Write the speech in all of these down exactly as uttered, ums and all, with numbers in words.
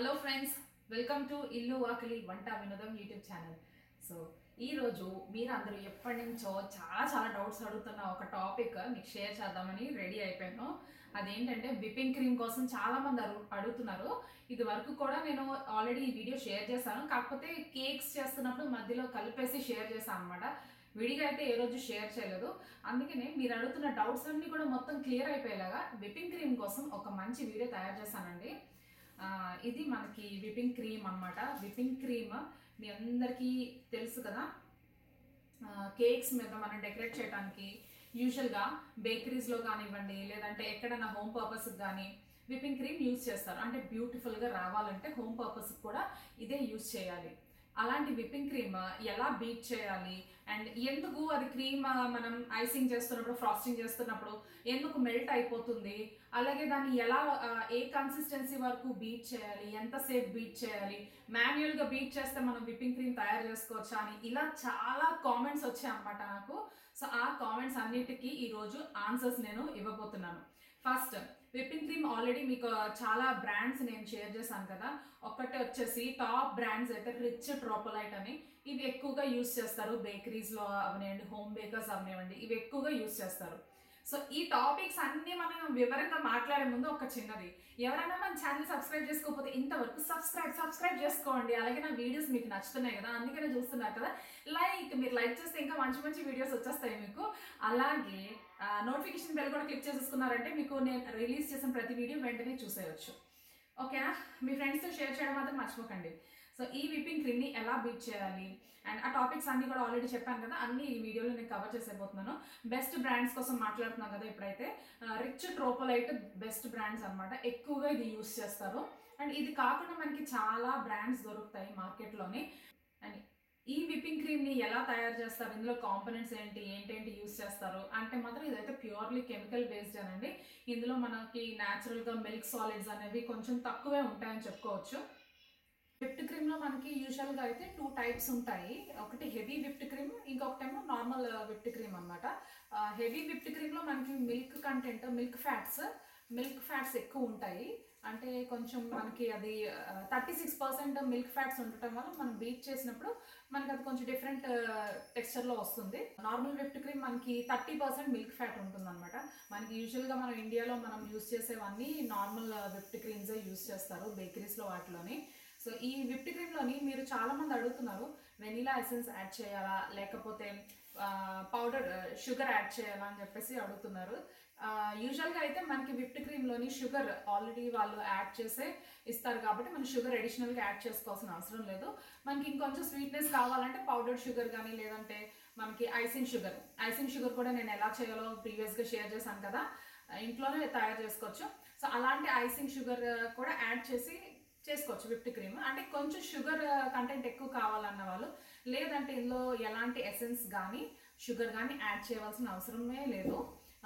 Hello friends, welcome to ఇల్లు వాకిలి వంట వినోదం యూట్యూబ్ ఛానల్. సో ఈరోజు మీరు అందరూ ఎప్పటి నుంచో చాలా చాలా డౌట్స్ అడుగుతున్న ఒక టాపిక్ మీకు షేర్ చేద్దామని రెడీ అయిపోయాను. అదేంటంటే విప్పింగ్ క్రీమ్ కోసం చాలామంది అడుగు అడుగుతున్నారు. ఇది వరకు కూడా నేను ఆల్రెడీ ఈ వీడియో షేర్ చేశాను, కాకపోతే కేక్స్ చేస్తున్నప్పుడు మధ్యలో కలిపేసి షేర్ చేశాను అనమాట. విడిగా అయితే ఏ రోజు షేర్ చేయలేదు. అందుకనే మీరు అడుగుతున్న డౌట్స్ అన్నీ కూడా మొత్తం క్లియర్ అయిపోయేలాగా విప్పింగ్ క్రీమ్ కోసం ఒక మంచి వీడియో తయారు చేశానండి. ఇది మనకి విప్పింగ్ క్రీమ్ అన్నమాట. విప్పింగ్ క్రీమ్ మీ అందరికీ తెలుసు కదా, కేక్స్ మీద మనం డెకరేట్ చేయడానికి యూజువల్గా బేకరీస్లో కానివ్వండి, లేదంటే ఎక్కడైనా హోమ్ పర్పస్కి కానీ విప్పింగ్ క్రీమ్ యూజ్ చేస్తారు. అంటే బ్యూటిఫుల్గా రావాలంటే హోమ్ పర్పస్కి కూడా ఇదే యూజ్ చేయాలి. అలాంటి విప్పింగ్ క్రీమ్ ఎలా బీట్ చేయాలి అండ్ ఎందుకు అది క్రీమ్ మనం ఐసింగ్ చేస్తున్నప్పుడు, ఫ్రాస్టింగ్ చేస్తున్నప్పుడు ఎందుకు మెల్ట్ అయిపోతుంది, అలాగే దాన్ని ఎలా ఏ కన్సిస్టెన్సీ వరకు బీట్ చేయాలి, ఎంతసేపు బీట్ చేయాలి, మాన్యువల్గా బీట్ చేస్తే మనం విప్పింగ్ క్రీమ్ తయారు చేసుకోవచ్చా అని ఇలా చాలా కామెంట్స్ వచ్చాయి అన్నమాట నాకు. సో ఆ కామెంట్స్ అన్నిటికీ ఈరోజు ఆన్సర్స్ నేను ఇవ్వబోతున్నాను. ఫస్ట్, విప్పింగ్ క్రీమ్ ఆల్రెడీ మీకు చాలా బ్రాండ్స్ నేను షేర్ చేశాను కదా. ఒకటి వచ్చేసి టాప్ బ్రాండ్స్ అయితే రిచ్ ట్రోపోలైట్ అని, ఇవి ఎక్కువగా యూస్ చేస్తారు. బేకరీస్లో అవనివ్వండి, హోమ్ బేకర్స్ అవనివ్వండి, ఇవి ఎక్కువగా యూస్ చేస్తారు. సో ఈ టాపిక్స్ అన్నీ మనం వివరంగా మాట్లాడే ముందు ఒక చిన్నది, ఎవరైనా మన ఛానల్ సబ్స్క్రైబ్ చేసుకోకపోతే ఇంతవరకు సబ్స్క్రైబ్ సబ్స్క్రైబ్ చేసుకోండి. అలాగే నా వీడియోస్ మీకు నచ్చుతున్నాయి కదా, అందుకనే చూస్తున్నారు కదా, లైక్ మీరు లైక్ చేస్తే ఇంకా మంచి మంచి వీడియోస్ వచ్చేస్తాయి మీకు. అలాగే నోటిఫికేషన్ బెల్ కూడా క్లిక్ చేసేసుకున్నారంటే మీకు నేను రిలీజ్ చేసిన ప్రతి వీడియో వెంటనే చూసేయచ్చు. ఓకేనా? మీ ఫ్రెండ్స్తో షేర్ చేయడం మాత్రం మర్చిపోకండి. సో ఈ విప్పింగ్ క్రీమ్ని ఎలా బీట్ చేయాలి అండ్ ఆ టాపిక్స్ అన్నీ కూడా ఆల్రెడీ చెప్పాను కదా, అన్ని ఈ వీడియోలో నేను కవర్ చేసేపోతున్నాను. బెస్ట్ బ్రాండ్స్ కోసం మాట్లాడుతున్నాం కదా ఇప్పుడైతే. రిచ్ ట్రోపోలైట్ బెస్ట్ బ్రాండ్స్ అనమాట, ఎక్కువగా ఇది యూస్ చేస్తారు. అండ్ ఇది కాకుండా మనకి చాలా బ్రాండ్స్ దొరుకుతాయి మార్కెట్లోని. అండ్ ఈ విప్పింగ్ క్రీమ్ని ఎలా తయారు చేస్తారు, ఇందులో కాంపోనెంట్స్ ఏంటి, ఏంటేంటి యూస్ చేస్తారు అంటే మాత్రం ఇదైతే ప్యూర్లీ కెమికల్ బేస్డ్ అనండి. ఇందులో మనకి న్యాచురల్గా మిల్క్ సాలిడ్స్ అనేవి కొంచెం తక్కువే ఉంటాయని చెప్పుకోవచ్చు. విప్డ్ క్రీమ్లో మనకి యూజువల్గా అయితే టూ టైప్స్ ఉంటాయి. ఒకటి హెవీ విప్డ్ క్రీమ్, ఇంకొకటేమో నార్మల్ విప్డ్ క్రీమ్ అనమాట. హెవీ విప్డ్ క్రీమ్లో మనకి milk content, milk fats milk fats ఎక్కువ ఉంటాయి. అంటే కొంచెం మనకి అది thirty six percent milk fats ఉండటం వల్ల మనం బీట్ చేసినప్పుడు మనకి అది కొంచెం డిఫరెంట్ టెక్స్చర్లో వస్తుంది. నార్మల్ విప్డ్ క్రీమ్ మనకి థర్టీ పర్సెంట్ మిల్క్ ఫ్యాట్ ఉంటుంది అనమాట. మనకి యూజువల్గా మనం ఇండియాలో మనం యూస్ చేసేవన్నీ నార్మల్ విప్డ్ క్రీమ్సే యూస్ చేస్తారు బేకరీస్లో వాటిలోని. సో ఈ విప్డ్ క్రీమ్లోని మీరు చాలామంది అడుగుతున్నారు, వెనీలా ఎసెన్స్ యాడ్ చేయాలా లేకపోతే పౌడర్ షుగర్ యాడ్ చేయాలా అని చెప్పేసి అడుగుతున్నారు. యూజువల్గా అయితే మనకి విప్డ్ క్రీమ్లోని షుగర్ ఆల్రెడీ వాళ్ళు యాడ్ చేసే ఇస్తారు కాబట్టి మనం షుగర్ అడిషనల్గా యాడ్ చేసుకోవాల్సిన అవసరం లేదు. మనకి ఇంకొంచెం స్వీట్నెస్ కావాలంటే పౌడర్ షుగర్ కానీ, లేదంటే మనకి ఐసింగ్ షుగర్ ఐసింగ్ షుగర్ కూడా నేను ఎలా చేయాలో ప్రీవియస్గా షేర్ చేశాను కదా, ఇంట్లోనే తయారు చేసుకోవచ్చు. సో అలాంటి ఐసింగ్ షుగర్ కూడా యాడ్ చేసి చేసుకోవచ్చు విప్డ్ క్రీమ్. అంటే కొంచెం షుగర్ కంటెంట్ ఎక్కువ కావాలన్న వాళ్ళు, లేదంటే ఇందులో ఎలాంటి ఎసెన్స్ కానీ షుగర్ కానీ యాడ్ చేయవలసిన అవసరమే లేదు.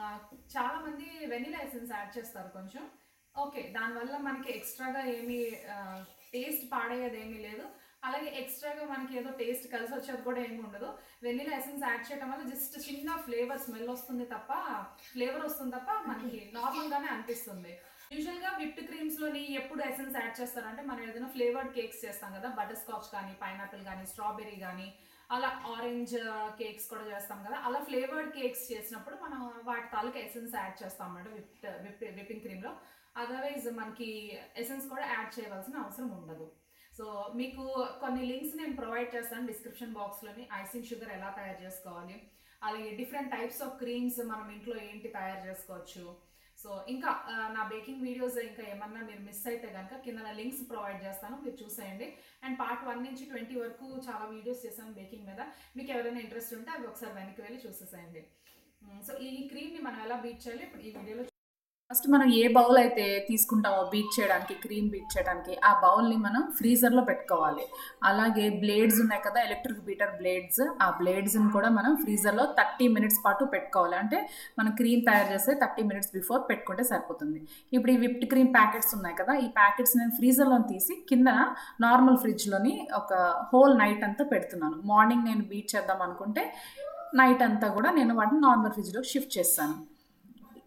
చాలామంది వెనిలా ఎసెన్స్ యాడ్ చేస్తారు కొంచెం. ఓకే, దానివల్ల మనకి ఎక్స్ట్రాగా ఏమీ టేస్ట్ పాడేది ఏమీ లేదు. అలాగే ఎక్స్ట్రాగా మనకి ఏదో టేస్ట్ కలిసి వచ్చేది కూడా ఏమి ఉండదు. వెనిలా ఎసెన్స్ యాడ్ చేయడం వల్ల జస్ట్ చిన్న ఫ్లేవర్ స్మెల్ వస్తుంది తప్ప, ఫ్లేవర్ వస్తుంది తప్ప మనకి నార్మల్గానే అనిపిస్తుంది. యూజువల్గా విప్డ్ క్రీమ్స్లోని ఎప్పుడు ఎసెన్స్ యాడ్ చేస్తారంటే మనం ఏదైనా ఫ్లేవర్డ్ కేక్స్ చేస్తాం కదా, బటర్ స్కాచ్ కానీ, పైనాపిల్ కానీ, స్ట్రాబెర్రీ కానీ, అలా ఆరెంజ్ కేక్స్ కూడా చేస్తాం కదా, అలా ఫ్లేవర్డ్ కేక్స్ చేసినప్పుడు మనం వాటి తాలూకా ఎసెన్స్ యాడ్ చేస్తాం అన్నమాట విప్ విప్ విప్పింగ్ క్రీమ్లో. అదర్వైజ్ మనకి ఎసెన్స్ కూడా యాడ్ చేయవలసిన అవసరం ఉండదు. సో మీకు కొన్ని లింక్స్ నేను ప్రొవైడ్ చేస్తాను డిస్క్రిప్షన్ బాక్స్లోని, ఐసింగ్ షుగర్ ఎలా తయారు చేసుకోవాలి, అలాగే డిఫరెంట్ టైప్స్ ఆఫ్ క్రీమ్స్ మనం ఇంట్లో ఏంటి తయారు చేసుకోవచ్చు. సో ఇంకా నా బేకింగ్ వీడియోస్ ఇంకా ఏమన్నా మీరు మిస్ అయితే కనుక కింద లింక్స్ ప్రొవైడ్ చేస్తాను, మీరు చూసేయండి. అండ్ పార్ట్ వన్ నుంచి ట్వంటీ వరకు చాలా వీడియోస్ చేశాను బేకింగ్ మీద. మీకు ఎవరైనా ఇంట్రెస్ట్ ఉంటే అవి ఒకసారి వెనక్కి వెళ్ళి చూసేసేయండి. సో ఈ క్రీమ్ని మనం ఎలా బీట్ చేయాలి ఇప్పుడు ఈ వీడియోలో. ఫస్ట్ మనం ఏ బౌల్ అయితే తీసుకుంటామో బీట్ చేయడానికి, క్రీమ్ బీట్ చేయడానికి, ఆ బౌల్ని మనం ఫ్రీజర్లో పెట్టుకోవాలి. అలాగే బ్లేడ్స్ ఉన్నాయి కదా, ఎలక్ట్రిక్ బీటర్ బ్లేడ్స్, ఆ బ్లేడ్స్ని కూడా మనం ఫ్రీజర్లో థర్టీ మినిట్స్ పాటు పెట్టుకోవాలి. అంటే మనం క్రీమ్ తయారు చేస్తే థర్టీ మినిట్స్ బిఫోర్ పెట్టుకుంటే సరిపోతుంది. ఇప్పుడు ఈ విప్డ్ క్రీమ్ ప్యాకెట్స్ ఉన్నాయి కదా, ఈ ప్యాకెట్స్ నేను ఫ్రీజర్లో తీసి కింద నార్మల్ ఫ్రిడ్జ్లోని ఒక హోల్ నైట్ అంతా పెడుతున్నాను. మార్నింగ్ నేను బీట్ చేద్దాం అనుకుంటే నైట్ అంతా కూడా నేను వాటిని నార్మల్ ఫ్రిడ్జ్లో షిఫ్ట్ చేస్తాను.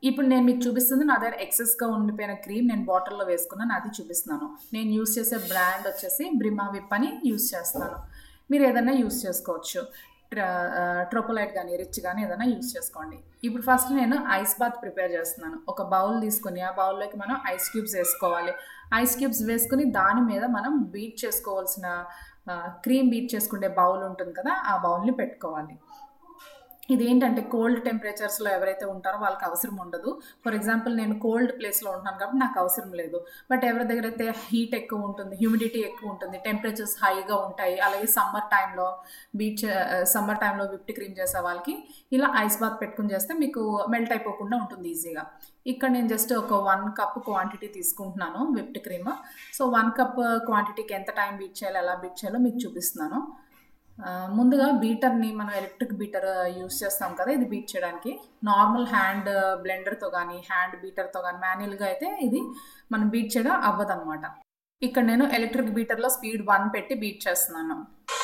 ఇప్పుడు నేను మీకు చూపిస్తుంది నా దగ్గర ఎక్సెస్గా ఉండిపోయిన క్రీమ్ నేను బాటిల్లో వేసుకున్నాను, అది చూపిస్తున్నాను. నేను యూస్ చేసే బ్రాండ్ వచ్చేసి బ్రిమా విప్ అని యూస్ చేస్తాను. మీరు ఏదైనా యూస్ చేసుకోవచ్చు, ట్రోపోలైట్ కానీ రిచ్ కానీ ఏదైనా యూస్ చేసుకోండి. ఇప్పుడు ఫస్ట్ నేను ఐస్ బాత్ ప్రిపేర్ చేస్తున్నాను. ఒక బౌల్ తీసుకుని ఆ బౌల్లోకి మనం ఐస్ క్యూబ్స్ వేసుకోవాలి. ఐస్ క్యూబ్స్ వేసుకుని దాని మీద మనం బీట్ చేసుకోవాల్సిన క్రీమ్ బీట్ చేసుకునే బౌల్ ఉంటుంది కదా, ఆ బౌల్ని పెట్టుకోవాలి. ఇదేంటంటే కోల్డ్ టెంపరేచర్స్లో ఎవరైతే ఉంటారో వాళ్ళకి అవసరం ఉండదు. ఫర్ ఎగ్జాంపుల్ నేను కోల్డ్ ప్లేస్లో ఉంటున్నాను కాబట్టి నాకు అవసరం లేదు. బట్ ఎవరి దగ్గర అయితే హీట్ ఎక్కువ ఉంటుంది, హ్యూమిడిటీ ఎక్కువ ఉంటుంది, టెంపరేచర్స్ హైగా ఉంటాయి, అలాగే సమ్మర్ టైంలో బీచ్ సమ్మర్ టైంలో విప్డ్ క్రీమ్ చేసే వాళ్ళకి ఇలా ఐస్ బాత్ పెట్టుకుని చేస్తే మీకు మెల్ట్ అయిపోకుండా ఉంటుంది ఈజీగా. ఇక్కడ నేను జస్ట్ ఒక వన్ కప్ క్వాంటిటీ తీసుకుంటున్నాను whipped cream. So one cup క్వాంటిటీకి ఎంత టైం బీట్ చేయాలో, ఎలా బీట్ చేయాలో మీకు చూపిస్తున్నాను. ముందుగా బీటర్ని మనం ఎలక్ట్రిక్ బీటర్ యూస్ చేస్తాం కదా ఇది బీట్ చేయడానికి. నార్మల్ హ్యాండ్ బ్లెండర్తో కానీ హ్యాండ్ బీటర్తో కానీ మాన్యువల్గా అయితే ఇది మనం బీట్ చేయడం అవ్వదన్నమాట. ఇక్కడ నేను ఎలక్ట్రిక్ బీటర్లో స్పీడ్ వన్ పెట్టి బీట్ చేస్తున్నాను.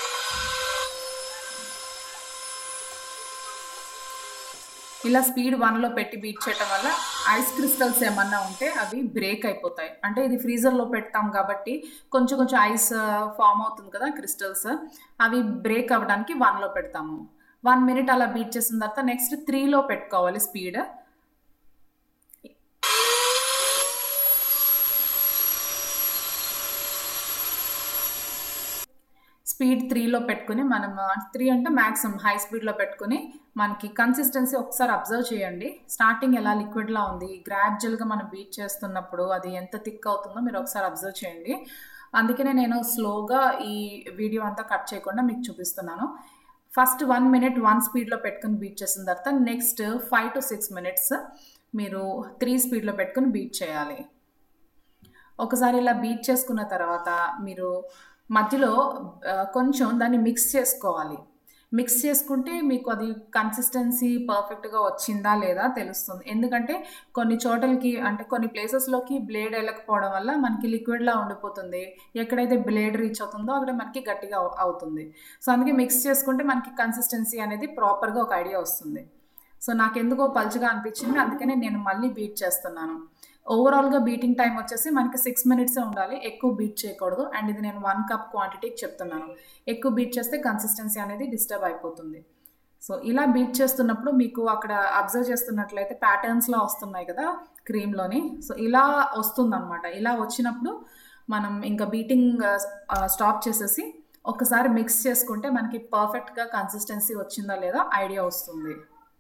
ఇలా స్పీడ్ వన్లో పెట్టి బీట్ చేయటం వల్ల ఐస్ క్రిస్టల్స్ ఏమన్నా ఉంటే అవి బ్రేక్ అయిపోతాయి. అంటే ఇది ఫ్రీజర్లో పెడతాం కాబట్టి కొంచెం కొంచెం ఐస్ ఫామ్ అవుతుంది కదా క్రిస్టల్స్, అవి బ్రేక్ అవ్వడానికి వన్లో పెడతాము. వన్ మినిట్ అలా బీట్ చేసిన తర్వాత నెక్స్ట్ త్రీలో పెట్టుకోవాలి స్పీడ్. స్పీడ్ త్రీలో పెట్టుకుని మనం త్రీ అంటే మ్యాక్సిమం హై స్పీడ్లో పెట్టుకుని మనకి కన్సిస్టెన్సీ ఒకసారి అబ్జర్వ్ చేయండి. స్టార్టింగ్ ఎలా లిక్విడ్లా ఉంది, గ్రాడ్యువల్గా మనం బీట్ చేస్తున్నప్పుడు అది ఎంత థిక్ అవుతుందో మీరు ఒకసారి అబ్జర్వ్ చేయండి. అందుకనే నేను స్లోగా ఈ వీడియో అంతా కట్ చేయకుండా మీకు చూపిస్తున్నాను. ఫస్ట్ వన్ మినిట్ వన్ స్పీడ్లో పెట్టుకుని బీట్ చేసిన తర్వాత next five to six minutes మీరు త్రీ స్పీడ్లో పెట్టుకుని బీట్ చేయాలి. ఒకసారి ఇలా బీట్ చేసుకున్న తర్వాత మీరు మధ్యలో కొంచెం దాన్ని మిక్స్ చేసుకోవాలి. మిక్స్ చేసుకుంటే మీకు అది కన్సిస్టెన్సీ పర్ఫెక్ట్గా వచ్చిందా లేదా తెలుస్తుంది. ఎందుకంటే కొన్ని చోటలకి అంటే కొన్ని ప్లేసెస్లోకి బ్లేడ్ వెళ్ళకపోవడం వల్ల మనకి లిక్విడ్లా ఉండిపోతుంది. ఎక్కడైతే బ్లేడ్ రీచ్ అవుతుందో అక్కడ మనకి గట్టిగా అవుతుంది. సో అందుకే మిక్స్ చేసుకుంటే మనకి కన్సిస్టెన్సీ అనేది ప్రాపర్గా ఒక ఐడియా వస్తుంది. సో నాకెందుకో పలుచగా అనిపించింది, అందుకనే నేను మళ్ళీ బీట్ చేస్తున్నాను. ఓవరాల్గా బీటింగ్ టైం వచ్చేసి మనకి సిక్స్ మినిట్సే ఉండాలి, ఎక్కువ బీట్ చేయకూడదు. అండ్ ఇది నేను వన్ కప్ క్వాంటిటీకి చెప్తున్నాను. ఎక్కువ బీట్ చేస్తే కన్సిస్టెన్సీ అనేది డిస్టర్బ్ అయిపోతుంది. సో ఇలా బీట్ చేస్తున్నప్పుడు మీకు అక్కడ అబ్జర్వ్ చేస్తున్నట్లయితే ప్యాటర్న్స్లో వస్తున్నాయి కదా క్రీమ్లోని. సో ఇలా వస్తుందన్నమాట. ఇలా వచ్చినప్పుడు మనం ఇంకా బీటింగ్ స్టాప్ చేసేసి ఒకసారి మిక్స్ చేసుకుంటే మనకి పర్ఫెక్ట్గా కన్సిస్టెన్సీ వచ్చిందా లేదా ఐడియా వస్తుంది.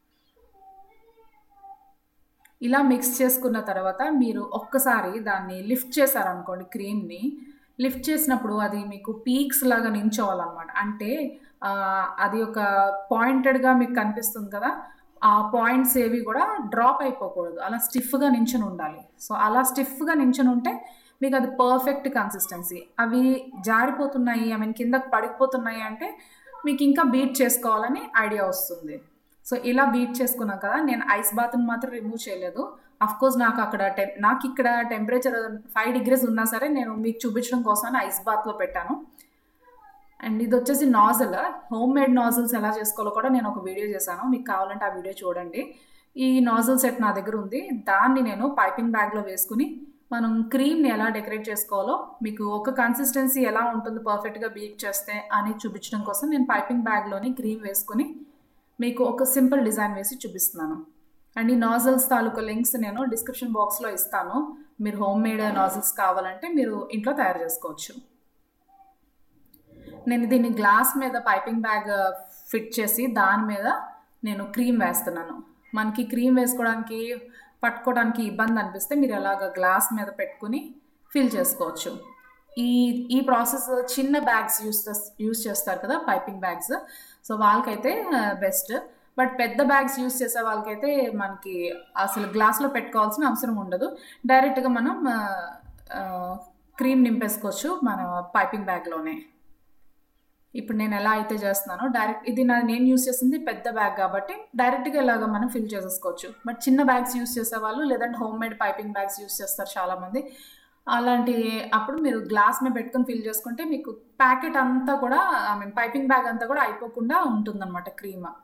ఇలా మిక్స్ చేసుకున్న తర్వాత మీరు ఒక్కసారి దాన్ని లిఫ్ట్ చేశారనుకోండి, క్రీమ్ని లిఫ్ట్ చేసినప్పుడు అది మీకు పీక్స్ లాగా నించోవాలన్నమాట. అంటే అది ఒక పాయింటెడ్గా మీకు కనిపిస్తుంది కదా, ఆ పాయింట్స్ ఏవి కూడా డ్రాప్ అయిపోకూడదు, అలా స్టిఫ్గా నించుని ఉండాలి. సో అలా స్టిఫ్గా నించుని ఉంటే మీకు అది పర్ఫెక్ట్ కన్సిస్టెన్సీ. అవి జారిపోతున్నాయి, ఐ మీన్ కిందకు పడిపోతున్నాయి అంటే మీకు ఇంకా బీట్ చేసుకోవాలని ఐడియా వస్తుంది. సో ఇలా బీట్ చేసుకున్నాం కదా, నేను ఐస్ బాత్ని మాత్రం రిమూవ్ చేయలేదు. అఫ్కోర్స్ నాకు అక్కడ టెం నాకు ఇక్కడ టెంపరేచర్ ఫైవ్ డిగ్రీస్ ఉన్నా సరే నేను మీకు చూపించడం కోసం ఐస్ బాత్లో పెట్టాను. అండ్ ఇది వచ్చేసి నాజిల్, హోమ్ మేడ్ నాజిల్స్ ఎలా చేసుకోవాలో కూడా నేను ఒక వీడియో చేశాను, మీకు కావాలంటే ఆ వీడియో చూడండి. ఈ నాజిల్ సెట్ నా దగ్గర ఉంది. దాన్ని నేను పైపింగ్ బ్యాగ్లో వేసుకుని మనం క్రీమ్ని ఎలా డెకరేట్ చేసుకోవాలో, మీకు ఒక కన్సిస్టెన్సీ ఎలా ఉంటుంది పర్ఫెక్ట్గా బీట్ చేస్తే అని చూపించడం కోసం నేను పైపింగ్ బ్యాగ్లోని క్రీమ్ వేసుకుని మీకు ఒక సింపుల్ డిజైన్ వేసి చూపిస్తున్నాను. అండ్ ఈ నాజిల్స్ తాలూకా లింక్స్ నేను డిస్క్రిప్షన్ బాక్స్లో ఇస్తాను. మీరు హోమ్ మేడ్ నాజిల్స్ కావాలంటే మీరు ఇంట్లో తయారు చేసుకోవచ్చు. నేను దీన్ని గ్లాస్ మీద పైపింగ్ బ్యాగ్ ఫిట్ చేసి దాని మీద నేను క్రీమ్ వేస్తున్నాను. మనకి క్రీమ్ వేసుకోవడానికి పట్టుకోవడానికి ఇబ్బంది అనిపిస్తే మీరు అలాగ గ్లాస్ మీద పెట్టుకుని ఫిల్ చేసుకోవచ్చు. ఈ ఈ ప్రాసెస్ చిన్న బ్యాగ్స్ యూస్ యూస్ చేస్తారు కదా పైపింగ్ బ్యాగ్స్, సో వాళ్ళకైతే బెస్ట్. బట్ పెద్ద బ్యాగ్స్ యూస్ చేసే వాళ్ళకైతే మనకి అసలు గ్లాస్లో పెట్టుకోవాల్సిన అవసరం ఉండదు, డైరెక్ట్గా మనం క్రీమ్ నింపేసుకోవచ్చు మన పైపింగ్ బ్యాగ్లోనే. ఇప్పుడు నేను ఎలా అయితే చేస్తున్నానో డైరెక్ట్ ఇది నా నేను యూస్ చేసింది పెద్ద బ్యాగ్ కాబట్టి డైరెక్ట్గా ఇలాగ మనం ఫిల్ చేసేసుకోవచ్చు. బట్ చిన్న బ్యాగ్స్ యూస్ చేసేవాళ్ళు లేదంటే homemade piping bags use చేస్తారు చాలామంది. అలాంటి అప్పుడు మీరు గ్లాస్ మీద పెట్టుకొని ఫిల్ చేసుకుంటే మీకు ప్యాకెట్ అంతా కూడా ఐ మీన్ పైపింగ్ బ్యాగ్ అంతా కూడా అయిపోకుండా ఉంటుందన్నమాట క్రీమ్.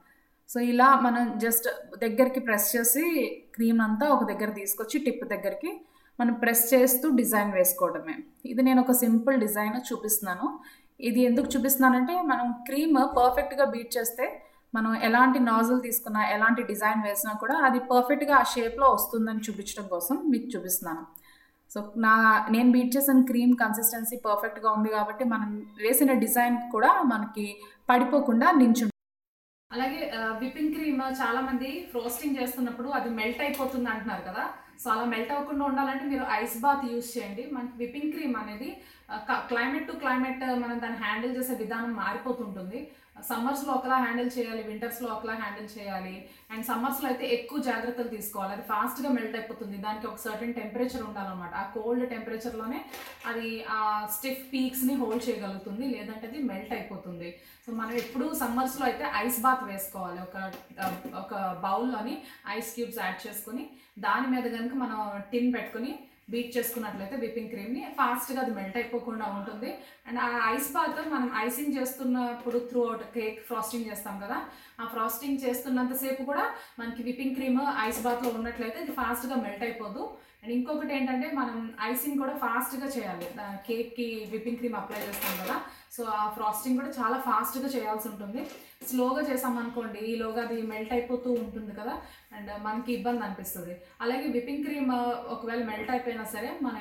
సో ఇలా మనం జస్ట్ దగ్గరికి ప్రెస్ చేసి క్రీమ్ అంతా ఒక దగ్గర తీసుకొచ్చి టిప్ దగ్గరికి మనం ప్రెస్ చేస్తూ డిజైన్ వేసుకోవడమే. ఇది నేను ఒక సింపుల్ డిజైన్ చూపిస్తున్నాను. ఇది ఎందుకు చూపిస్తున్నానంటే మనం క్రీమ్ పర్ఫెక్ట్గా బీట్ చేస్తే మనం ఎలాంటి నాజిల్ తీసుకున్నా ఎలాంటి డిజైన్ వేసినా కూడా అది పర్ఫెక్ట్గా ఆ షేప్లో వస్తుందని చూపించడం కోసం మీకు చూపిస్తున్నాను. సో నా నేను బీట్ చేసిన క్రీమ్ కన్సిస్టెన్సీ పర్ఫెక్ట్గా ఉంది కాబట్టి మనం వేసిన డిజైన్ కూడా మనకి పడిపోకుండా నించు. అలాగే విప్పింగ్ క్రీమ్ చాలా మంది ఫ్రోస్టింగ్ చేస్తున్నప్పుడు అది మెల్ట్ అయిపోతుంది అంటున్నారు కదా. సో అలా మెల్ట్ అవ్వకుండా ఉండాలంటే మీరు ఐస్ బాత్ యూస్ చేయండి. మనకి విప్పింగ్ క్రీమ్ అనేది క్లైమేట్ టు క్లైమేట్ మనం దాన్ని హ్యాండిల్ చేసే విధానం మారిపోతుంటుంది. సమ్మర్స్లో ఒకలా హ్యాండిల్ చేయాలి, వింటర్స్లో ఒకలా హ్యాండిల్ చేయాలి. అండ్ సమ్మర్స్లో అయితే ఎక్కువ జాగ్రత్తలు తీసుకోవాలి. అది ఫాస్ట్గా మెల్ట్ అయిపోతుంది. దానికి ఒక సర్టెన్ టెంపరేచర్ ఉండాలన్నమాట. ఆ కోల్డ్ టెంపరేచర్లోనే అది ఆ స్టిఫ్ పీక్స్ని హోల్డ్ చేయగలుగుతుంది, లేదంటే అది మెల్ట్ అయిపోతుంది. సో మనం ఎప్పుడు సమ్మర్స్లో అయితే ఐస్ బాత్ వేసుకోవాలి. ఒక ఒక బౌల్లోని ఐస్ క్యూబ్స్ యాడ్ చేసుకుని దాని మీద కనుక మనం టిన్ పెట్టుకుని బీట్ చేసుకున్నట్లయితే విప్పింగ్ క్రీమ్ని ఫాస్ట్గా అది మెల్ట్ అయిపోకుండా ఉంటుంది. అండ్ ఆ ఐస్ బాత్ మనం ఐసింగ్ చేస్తున్నప్పుడు త్రూ అవుట్ కేక్ ఫ్రాస్టింగ్ చేస్తాం కదా, ఆ ఫ్రాస్టింగ్ చేస్తున్నంతసేపు కూడా మనకి విప్పింగ్ క్రీమ్ ఐస్ బాత్లో ఉన్నట్లయితే ఇది ఫాస్ట్గా మెల్ట్ అయిపోదు. అండ్ ఇంకొకటి ఏంటంటే మనం ఐసింగ్ కూడా ఫాస్ట్గా చేయాలి. కేక్కి విప్పింగ్ క్రీమ్ అప్లై చేస్తాం కదా, సో ఆ ఫ్రాస్టింగ్ కూడా చాలా ఫాస్ట్గా చేయాల్సి ఉంటుంది. స్లోగా చేసామనుకోండి ఈలోగా అది మెల్ట్ అయిపోతూ ఉంటుంది కదా, అండ్ మనకి ఇబ్బంది అనిపిస్తుంది. అలాగే విప్పింగ్ క్రీమ్ ఒకవేళ మెల్ట్ అయిపోయినా సరే మన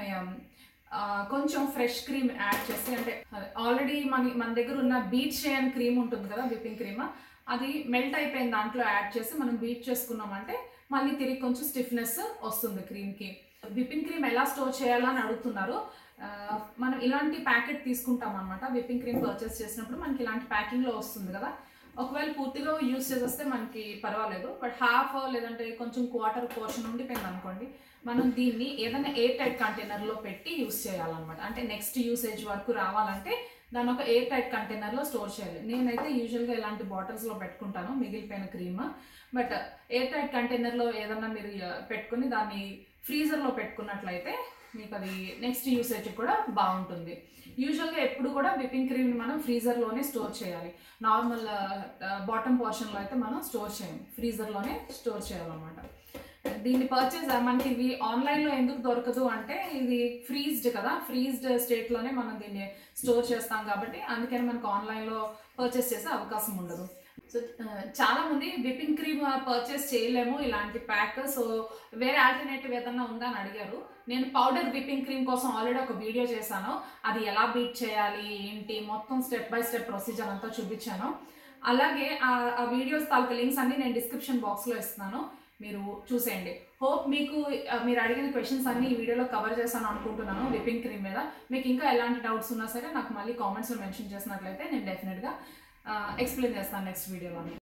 కొంచెం ఫ్రెష్ క్రీమ్ యాడ్ చేసి, అంటే ఆల్రెడీ మన మన దగ్గర ఉన్న బీట్ చేయని క్రీమ్ ఉంటుంది కదా విప్పింగ్ క్రీమ్, అది మెల్ట్ అయిపోయిన దాంట్లో యాడ్ చేసి మనం బీట్ చేసుకున్నామంటే మళ్ళీ తిరిగి కొంచెం స్టిఫ్నెస్ వస్తుంది క్రీమ్కి. విప్పింగ్ క్రీమ్ ఎలా స్టోర్ చేయాలని అడుగుతున్నారు. మనం ఇలాంటి ప్యాకెట్ తీసుకుంటాం అనమాట. విప్పింగ్ క్రీమ్ పర్చేస్ చేసినప్పుడు మనకి ఇలాంటి ప్యాకింగ్లో వస్తుంది కదా. ఒకవేళ పూర్తిగా యూస్ చేసేస్తే మనకి పర్వాలేదు, బట్ హాఫ్ లేదంటే కొంచెం క్వార్టర్ పోర్షన్ ఉండిపోయింది అనుకోండి, మనం దీన్ని ఏదైనా ఎయిర్ టైట్ కంటైనర్లో పెట్టి యూస్ చేయాలన్నమాట. అంటే నెక్స్ట్ యూసేజ్ వరకు రావాలంటే దాని ఒక ఎయిర్ టైట్ కంటైనర్లో స్టోర్ చేయాలి. నేనైతే యూజువల్గా ఇలాంటి బాటిల్స్లో పెట్టుకుంటాను మిగిలిపోయిన క్రీమ్. బట్ ఎయిర్ టైట్ కంటైనర్లో ఏదన్నా మీరు పెట్టుకుని దాన్ని ఫ్రీజర్లో పెట్టుకున్నట్లయితే మీకు అది నెక్స్ట్ యూసేజ్ కూడా బాగుంటుంది. యూజువల్గా ఎప్పుడు కూడా విప్పింగ్ క్రీమ్ని మనం ఫ్రీజర్లోనే స్టోర్ చేయాలి. నార్మల్ బాటమ్ పోర్షన్లో అయితే మనం స్టోర్ చేయం, ఫ్రీజర్లోనే స్టోర్ చేయాలన్నమాట. దీన్ని పర్చేజ్ మనకి ఇవి ఆన్లైన్లో ఎందుకు దొరకదు అంటే ఇది ఫ్రీజ్డ్ కదా, ఫ్రీజ్డ్ స్టేట్లోనే మనం దీన్ని స్టోర్ చేస్తాం కాబట్టి అందుకని మనకు ఆన్లైన్లో పర్చేస్ చేసే అవకాశం ఉండదు. సో చాలామంది విప్పింగ్ క్రీమ్ పర్చేస్ చేయలేము ఇలాంటి ప్యాక్, సో వేరే ఆల్టర్నేటివ్ ఏదన్నా ఉందా అని అడిగారు. నేను పౌడర్ విప్పింగ్ క్రీమ్ కోసం ఆల్రెడీ ఒక వీడియో చేశాను. అది ఎలా బీట్ చేయాలి ఏంటి మొత్తం స్టెప్ బై స్టెప్ ప్రొసీజర్ అంతా చూపించాను. అలాగే ఆ వీడియోస్ తాలూకు లింక్స్ అన్ని నేను డిస్క్రిప్షన్ బాక్స్లో ఇస్తున్నాను, మీరు చూసేయండి. హోప్ మీకు మీరు అడిగిన క్వశ్చన్స్ అన్ని ఈ వీడియోలో కవర్ చేస్తాను అనుకుంటున్నాను విప్పింగ్ క్రీమ్ మీద. మీకు ఇంకా ఎలాంటి డౌట్స్ ఉన్నా సరే నాకు మళ్ళీ కామెంట్స్లో మెన్షన్ చేసినట్లయితే నేను డెఫినెట్గా ఎక్స్ప్లెయిన్ చేస్తాను నెక్స్ట్ వీడియోలో.